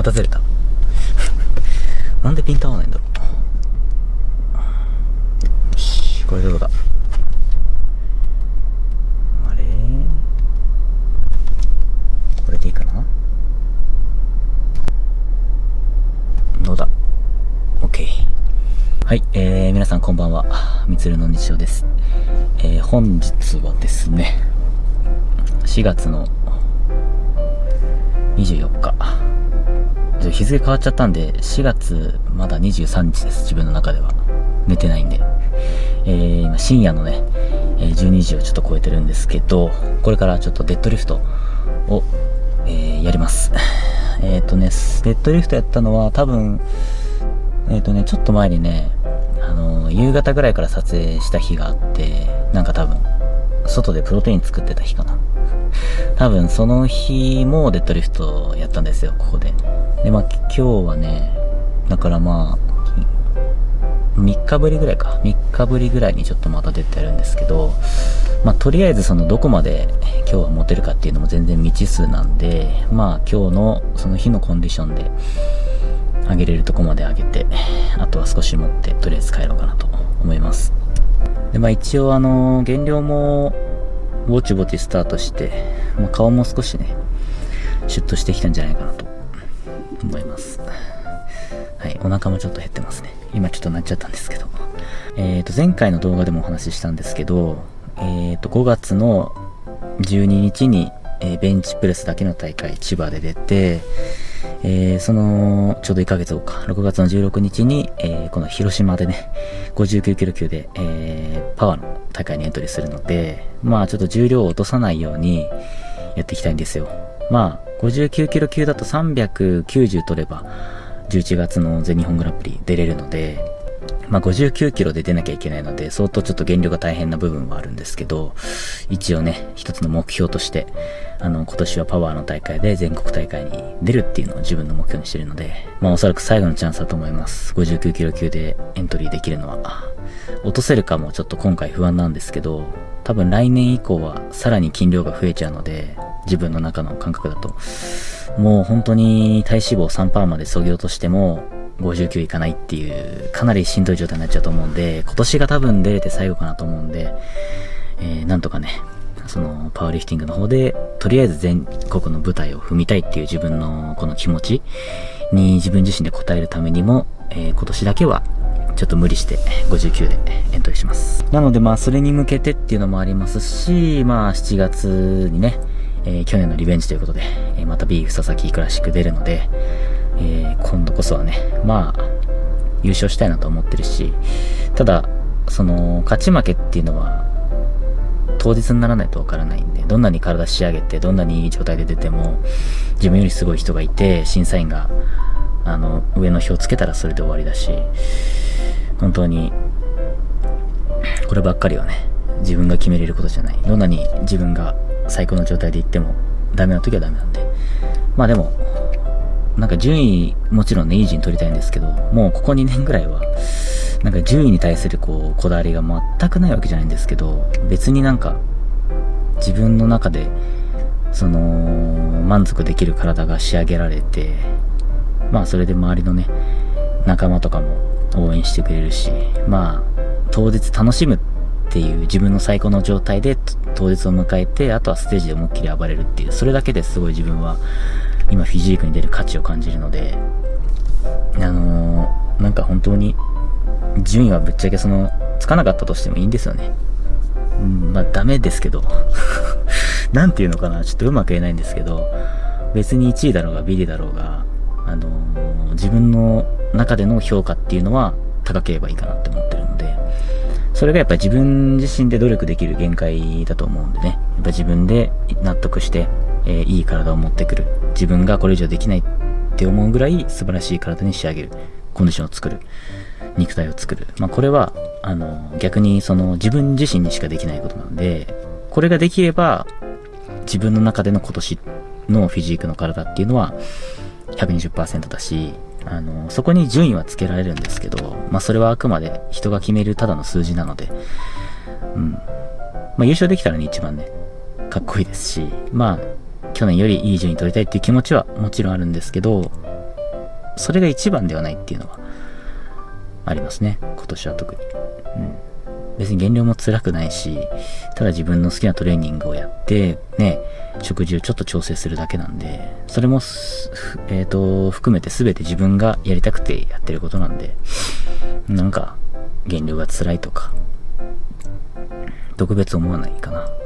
たずれた。なんでピント合わないんだろう。よし、これどうだ。あれ、これでいいかな。どうだ。 OK。 はい、皆さんこんばんは。みつるの日常です。本日はですね、4月の24日。日付変わっちゃったんで、4月まだ23日です。自分の中では。寝てないんで。今深夜のね、12時をちょっと超えてるんですけど、これからちょっとデッドリフトを、やります。デッドリフトやったのは多分、ちょっと前にね、夕方ぐらいから撮影した日があって、なんか多分、外でプロテイン作ってた日かな。多分その日もデッドリフトやったんですよ、ここで。で、まあ今日はね、だからまあ、3日ぶりぐらいか。3日ぶりぐらいにちょっとまた出てるんですけど、まあとりあえずそのどこまで今日は持てるかっていうのも全然未知数なんで、まあ今日のその日のコンディションで上げれるとこまで上げて、あとは少し持ってとりあえず帰ろうかなと思います。で、まあ一応減量もぼちぼちスタートして、まあ、顔も少しね、シュッとしてきたんじゃないかなと思います。はい、お腹もちょっと減ってますね。今ちょっとなっちゃったんですけど。前回の動画でもお話ししたんですけど、5月の12日に、ベンチプレスだけの大会、千葉で出て、その、ちょうど1ヶ月後か、6月の16日に、この広島でね、59キロ級で、パワーの大会にエントリーするので、まあちょっと重量を落とさないようにやっていきたいんですよ。まあ、59キロ級だと390取れば、11月の全日本グランプリ出れるので、まあ59キロで出なきゃいけないので、相当ちょっと減量が大変な部分はあるんですけど、一応ね、一つの目標として、今年はパワーの大会で全国大会に出るっていうのを自分の目標にしてるので、まあおそらく最後のチャンスだと思います。59キロ級でエントリーできるのは。落とせるかもちょっと今回不安なんですけど、多分来年以降はさらに筋量が増えちゃうので、自分の中の感覚だと。もう本当に体脂肪 3% まで削ぎ落としても、59いかないっていう、かなりしんどい状態になっちゃうと思うんで、今年が多分出れて最後かなと思うんで、なんとかね、そのパワーリフティングの方で、とりあえず全国の舞台を踏みたいっていう自分のこの気持ちに自分自身で応えるためにも、今年だけはちょっと無理して59でエントリーします。なのでまあそれに向けてっていうのもありますし、まあ7月にね、去年のリベンジということで、またビーフ佐々木クラシック出るので、今度こそはね、まあ、優勝したいなと思ってるし、ただ、その、勝ち負けっていうのは、当日にならないとわからないんで、どんなに体仕上げて、どんなにいい状態で出ても、自分よりすごい人がいて、審査員が、上の票つけたらそれで終わりだし、本当に、こればっかりはね、自分が決めれることじゃない。どんなに自分が最高の状態で行っても、ダメな時はダメなんで。まあでも、なんか順位、もちろんね、いい順位取りたいんですけど、もうここ2年ぐらいは、なんか順位に対するこだわりが全くないわけじゃないんですけど、別になんか、自分の中で、その、満足できる体が仕上げられて、まあそれで周りのね、仲間とかも応援してくれるし、まあ、当日楽しむっていう自分の最高の状態で当日を迎えて、あとはステージで思いっきり暴れるっていう、それだけですごい自分は、今フィジークに出る価値を感じるので、なんか本当に順位はぶっちゃけつかなかったとしてもいいんですよね。まあダメですけどなんていうのかな、ちょっとうまく言えないんですけど、別に1位だろうがビリだろうが、自分の中での評価っていうのは高ければいいかなって思ってるので、それがやっぱり自分自身で努力できる限界だと思うんでね、やっぱ自分で納得して、いい体を持ってくる。自分がこれ以上できないって思うぐらい素晴らしい体に仕上げる。コンディションを作る。肉体を作る。まあこれは、逆に自分自身にしかできないことなので、これができれば、自分の中での今年のフィジークの体っていうのは 120% だし、そこに順位はつけられるんですけど、まあそれはあくまで人が決めるただの数字なので、まあ優勝できたらね、一番ね、かっこいいですし、まあ、去年よりいい順位取りたいっていう気持ちはもちろんあるんですけど、 それが一番ではないっていうのはありますね、今年は特に。別に減量も辛くないし、ただ自分の好きなトレーニングをやってね、食事をちょっと調整するだけなんで、それも含めて全て自分がやりたくてやってることなんで、なんか減量が辛いとか特別思わないかな。まあ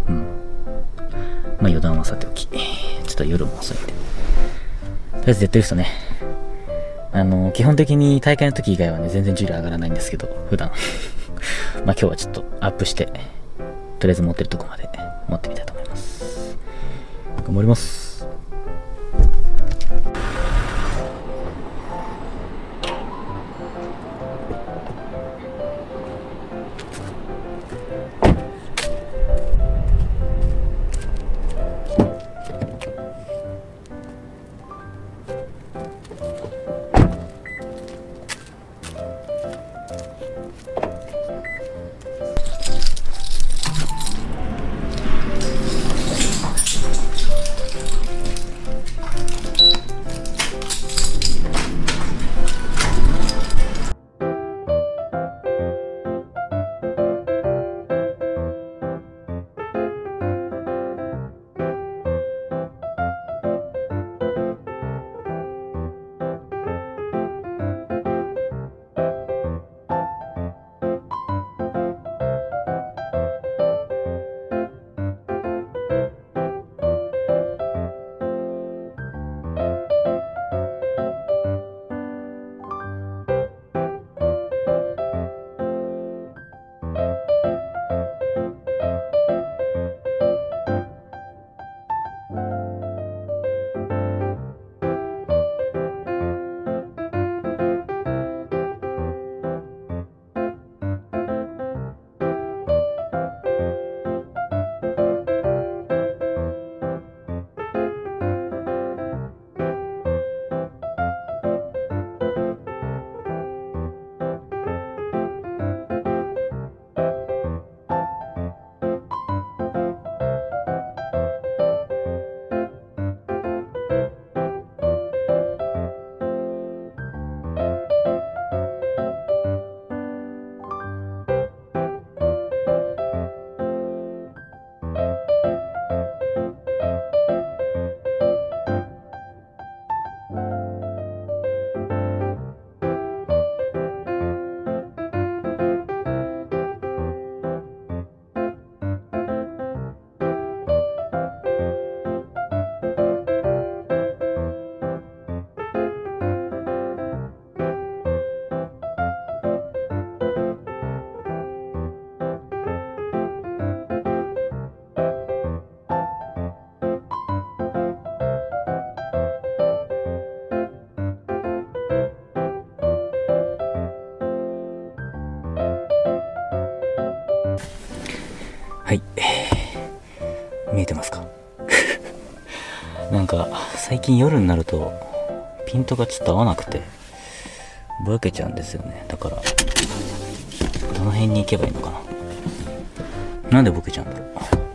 余談はさておき、ちょっと夜も遅いんで、とりあえずデッドリフトね、基本的に大会の時以外はね全然重量上がらないんですけど、普段まあ今日はちょっとアップして、とりあえず持ってるとこまで持ってみたいと思います。頑張ります。はい。見えてますかなんか、最近夜になると、ピントがちょっと合わなくて、ぼやけちゃうんですよね。だから、どの辺に行けばいいのかな。なんでぼけちゃうんだろう。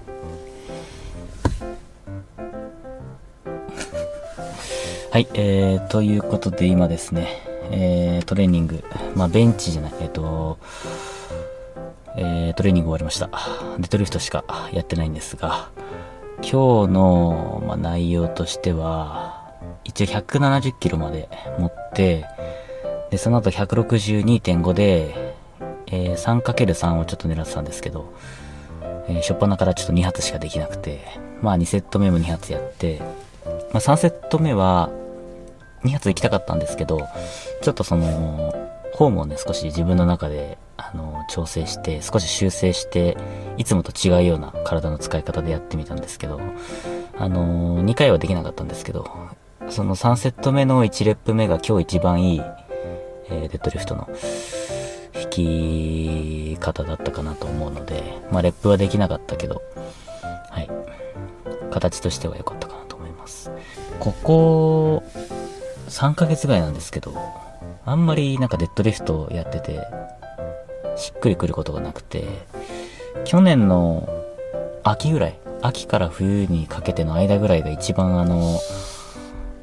はい、ということで今ですね、トレーニング、まあベンチじゃない、トレーニング終わりました。デッドリフトしかやってないんですが、今日の、内容としては、一応170キロまで持って、で、その後 162.5 で、3×3 をちょっと狙ってたんですけど、初っ端からちょっと2発しかできなくて、2セット目も2発やって、3セット目は2発行きたかったんですけど、ちょっとその、フォームをね、少し自分の中で、調整して、少し修正して、いつもと違うような体の使い方でやってみたんですけど、2回はできなかったんですけど、その3セット目の1レップ目が今日一番いい、デッドリフトの引き方だったかなと思うので、レップはできなかったけど、はい。形としては良かったかなと思います。ここ、3ヶ月ぐらいなんですけど、あんまりなんかデッドリフトやってて、しっくりくることがなくて、去年の秋ぐらい、秋から冬にかけての間ぐらいが一番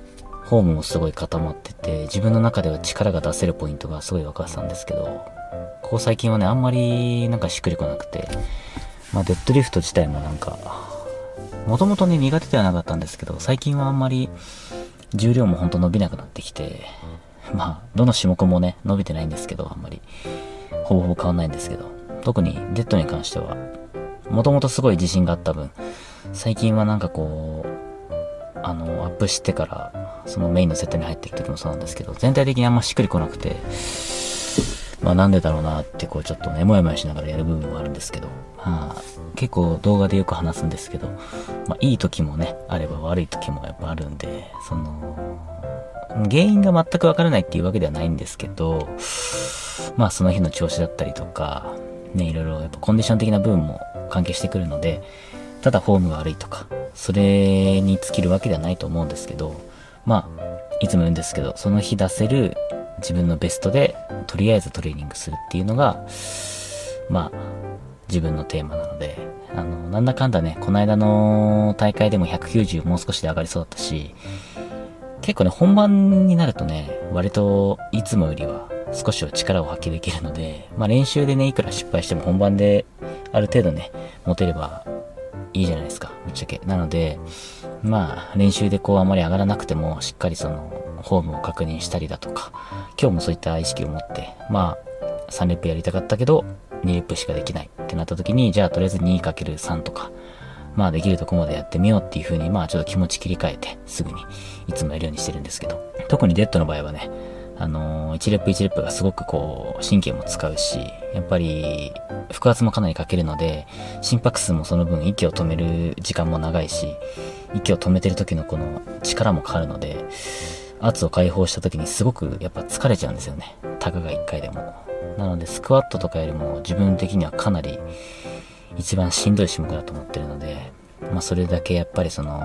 フォームもすごい固まってて、自分の中では力が出せるポイントがすごい分かってたんですけど、ここ最近はね、あんまりなんかしっくりこなくて、まあデッドリフト自体もなんか、もともとね苦手ではなかったんですけど、最近はあんまり重量もほんと伸びなくなってきて、まあどの種目もね伸びてないんですけど、あんまりほぼほぼ変わんないんですけど、特にデッドに関してはもともとすごい自信があった分、最近はなんかこうアップしてからそのメインのセットに入ってる時もそうなんですけど、全体的にあんましっくりこなくて、まあなんでだろうなってこうちょっとねもやもやしながらやる部分もあるんですけど、まあ結構動画でよく話すんですけど、まあいい時もねあれば悪い時もやっぱあるんで、その原因が全くわからないっていうわけではないんですけど、まあその日の調子だったりとかね、いろいろやっぱコンディション的な部分も関係してくるので、ただフォームが悪いとかそれに尽きるわけではないと思うんですけど、まあいつも言うんですけど、その日出せる自分のベストでとりあえずトレーニングするっていうのがまあ自分のテーマなので、なんだかんだね、この間の大会でも190もう少しで上がりそうだったし、結構ね本番になるとね割といつもよりは少しは力を発揮できるので、まあ練習でねいくら失敗しても本番である程度ね持てればいいじゃないですか、ぶっちゃけ。なのでまあ練習でこうあまり上がらなくてもしっかりそのフォームを確認したりだとか、今日もそういった意識を持って、まあ3レップやりたかったけど2レップしかできないってなった時に、じゃあとりあえず 2×3 とかまあできるとこまでやってみようっていう風に、まあちょっと気持ち切り替えてすぐにいつもやるようにしてるんですけど、特にデッドの場合はね、1レップ1レップがすごくこう神経も使うし、やっぱり腹圧もかなりかけるので、心拍数もその分息を止める時間も長いし、息を止めてる時のこの力もかかるので、圧を解放した時にすごくやっぱ疲れちゃうんですよね、たかが1回でも。なのでスクワットとかよりも自分的にはかなり一番しんどい種目だと思ってるので、まあそれだけやっぱりその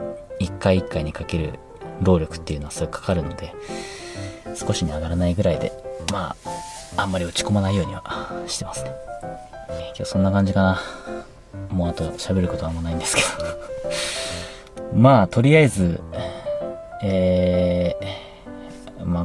1回1回にかける労力っていうのはすごいかかるので、少しに上がらないぐらいで、まああんまり落ち込まないようにはしてますね。今日そんな感じかな。もうあと喋ることはあんまないんですけどまあとりあえずまあ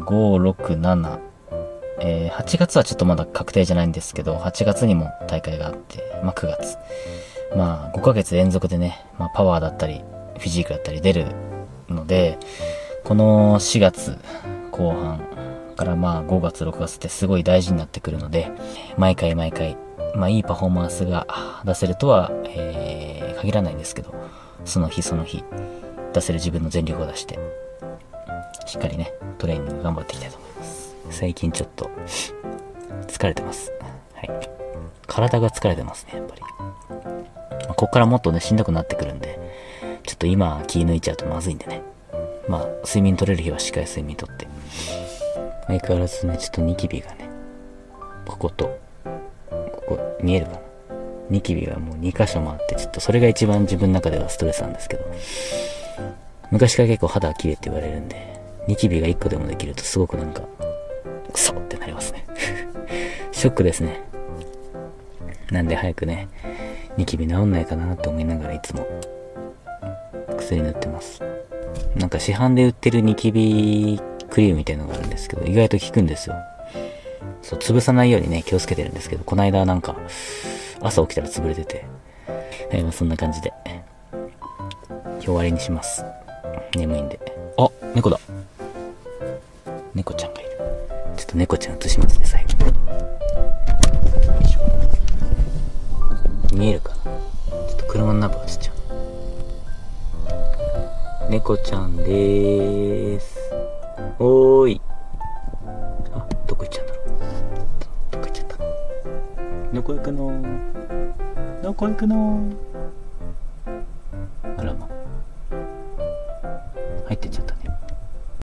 5、6、7、8月はちょっとまだ確定じゃないんですけど、8月にも大会があって、まあ9月、まあ5ヶ月連続でね、まあパワーだったりフィジークだったり出るので、この4月後半からまあ5月6月ってすごい大事になってくるので、毎回まあいいパフォーマンスが出せるとは、限らないんですけど、その日その日出せる自分の全力を出してしっかりねトレーニング頑張っていきたいと思います。最近ちょっと疲れてます。はい、体が疲れてますね、やっぱり。こっからもっとねしんどくなってくるんで、ちょっと今気抜いちゃうとまずいんでね、まあ睡眠取れる日はしっかり睡眠とって、相変わらずねちょっとニキビがね、こことここ見えるかな、ニキビがもう2箇所もあって、ちょっとそれが一番自分の中ではストレスなんですけど、昔から結構肌は綺麗って言われるんで、ニキビが1個でもできるとすごくなんかクソってなりますねショックですね。なんで早くねニキビ治んないかなって思いながらいつも薬塗ってます。なんか市販で売ってるニキビクリームみたいなのがあるんですけど、意外と効くんですよ。そう、潰さないようにね気をつけてるんですけど、この間なんか朝起きたら潰れてて、まあそんな感じで今日終わりにします。眠いんで。あ、猫だ。猫ちゃんがいる。ちょっと猫ちゃん映しますね、最後。見えるかな。ちょっと車の中映っちゃう。猫ちゃんでーす。おーい。あ、どこ行っちゃうんだろう。どこ行っちゃった。どこ行くのー。どこ行くのー。